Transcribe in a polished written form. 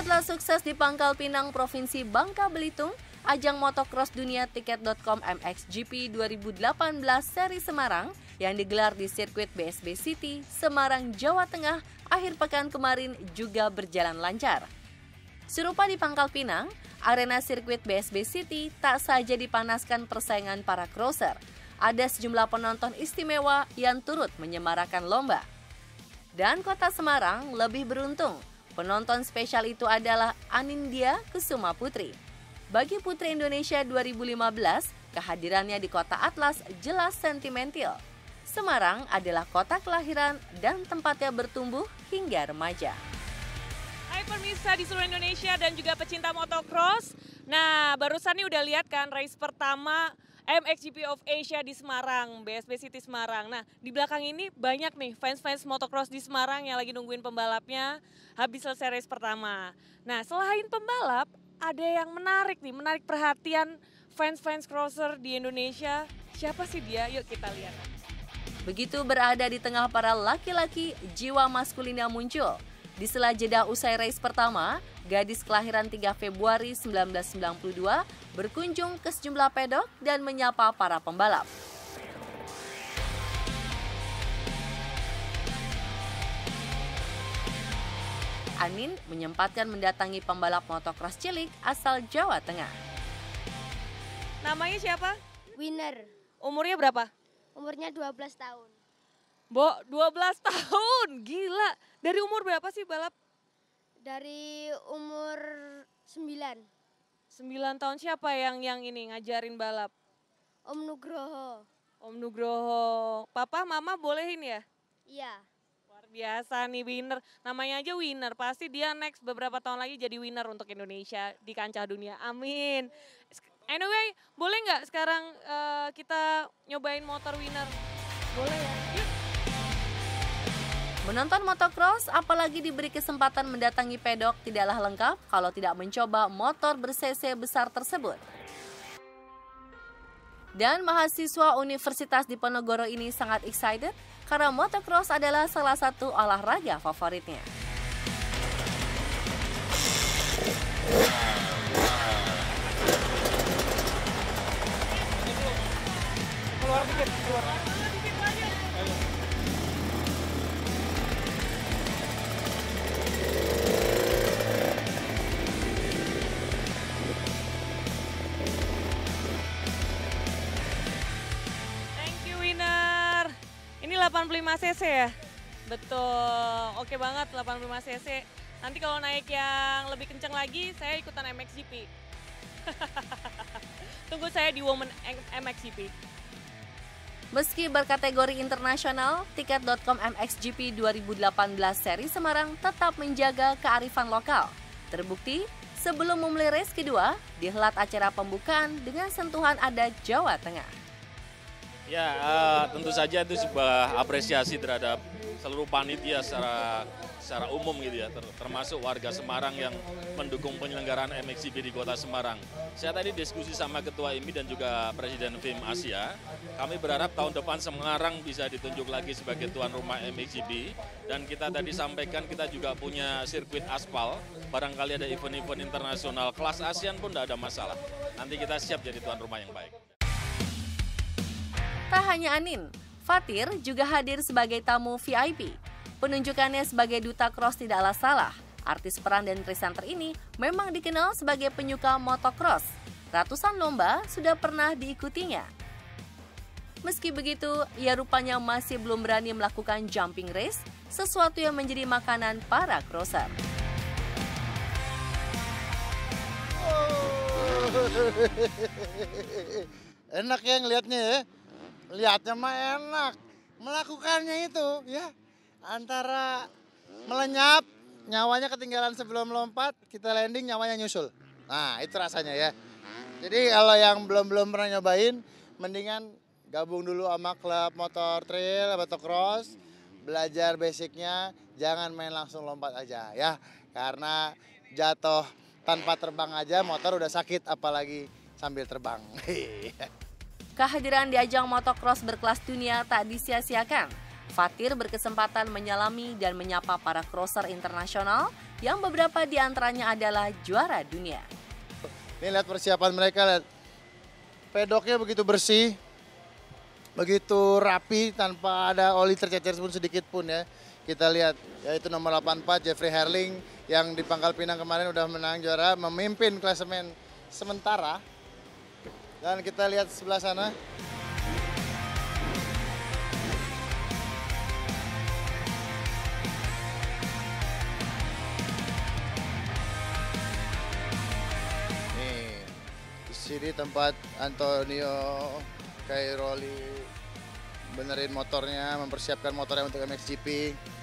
Setelah sukses di Pangkal Pinang, Provinsi Bangka Belitung, ajang motocross dunia Tiket.com MXGP 2018 seri Semarang yang digelar di sirkuit BSB City, Semarang, Jawa Tengah, akhir pekan kemarin juga berjalan lancar. Serupa di Pangkal Pinang, arena sirkuit BSB City tak saja dipanaskan persaingan para crosser. Ada sejumlah penonton istimewa yang turut menyemarakan lomba. Dan kota Semarang lebih beruntung. Penonton spesial itu adalah Anindya Kusuma Putri. Bagi Putri Indonesia 2015, kehadirannya di Kota Atlas jelas sentimental. Semarang adalah kota kelahiran dan tempatnya bertumbuh hingga remaja. Hai pemirsa di seluruh Indonesia dan juga pecinta motocross. Nah, barusan nih udah lihat kan race pertama MXGP of Asia di Semarang, BSB City Semarang. Nah, di belakang ini banyak nih fans-fans motocross di Semarang yang lagi nungguin pembalapnya habis selesai race pertama. Nah, selain pembalap, ada yang menarik perhatian fans-fans crosser di Indonesia. Siapa sih dia? Yuk kita lihat. Begitu berada di tengah para laki-laki, jiwa maskulinnya muncul. Di sela jeda usai race pertama, gadis kelahiran 3 Februari 1992 berkunjung ke sejumlah pedok dan menyapa para pembalap. Anin menyempatkan mendatangi pembalap motocross cilik asal Jawa Tengah. Namanya siapa? Winner, Umurnya berapa? umurnya 12 tahun. Bo, 12 tahun, gila. Dari umur berapa sih balap? Dari umur 9, 9 tahun. Siapa yang ini ngajarin balap? Om Nugroho. Om Nugroho. Papa, mama bolehin ya? Iya, Luar biasa nih winner. Namanya aja winner. Pasti dia next beberapa tahun lagi jadi winner untuk Indonesia di kancah dunia. Amin. Anyway, boleh nggak sekarang kita nyobain motor winner? Boleh ya? Yuk. Menonton motocross, apalagi diberi kesempatan mendatangi pedok, tidaklah lengkap kalau tidak mencoba motor ber-cc besar tersebut. Dan mahasiswa Universitas Diponegoro ini sangat excited karena motocross adalah salah satu olahraga favoritnya. Keluar dikit, keluar. Thank you winner. Ini 85 cc ya? Betul, oke banget 85 cc. Nanti kalau naik yang lebih kenceng lagi, saya ikutan MXGP. Tunggu saya di Women MXGP. Meski berkategori internasional, Tiket.com MXGP 2018 seri Semarang tetap menjaga kearifan lokal. Terbukti, sebelum memulai race kedua, dihelat acara pembukaan dengan sentuhan adat Jawa Tengah. Ya, tentu saja itu sebuah apresiasi terhadap seluruh panitia secara umum gitu ya, termasuk warga Semarang yang mendukung penyelenggaraan MXGP di kota Semarang. Saya tadi diskusi sama Ketua IMI dan juga Presiden FIM Asia. Kami berharap tahun depan Semarang bisa ditunjuk lagi sebagai tuan rumah MXGP. Dan kita tadi sampaikan kita juga punya sirkuit aspal. Barangkali ada event-event internasional kelas ASEAN pun tidak ada masalah. Nanti kita siap jadi tuan rumah yang baik. Tak hanya Anin, Fatir juga hadir sebagai tamu VIP. Penunjukannya sebagai duta cross tidaklah salah. Artis peran dan presenter ini memang dikenal sebagai penyuka motocross. Ratusan lomba sudah pernah diikutinya. Meski begitu, ia rupanya masih belum berani melakukan jumping race, sesuatu yang menjadi makanan para crosser. Enak ya ngelihatnya ya. Lihatnya mah enak. Melakukannya itu ya. Antara melenyap, nyawanya ketinggalan sebelum lompat, kita landing nyawanya nyusul. Nah, itu rasanya ya. Jadi kalau yang belum pernah nyobain, mendingan gabung dulu sama klub motor trail, motocross, belajar basicnya, jangan main langsung lompat aja ya. Karena jatuh tanpa terbang aja motor udah sakit, apalagi sambil terbang. Kehadiran di ajang motocross berkelas dunia tak disia-siakan. Fatir berkesempatan menyalami dan menyapa para crosser internasional yang beberapa di antaranya adalah juara dunia. Ini lihat persiapan mereka, lihat. Pedoknya begitu bersih, begitu rapi tanpa ada oli tercecer pun sedikit pun ya. Kita lihat, yaitu nomor 84 Jeffrey Herling yang di Pangkal Pinang kemarin udah menang juara, memimpin klasemen sementara. Dan kita lihat sebelah sana. Nih, di sini tempat Antonio Cairoli benerin motornya, mempersiapkan motornya untuk MXGP.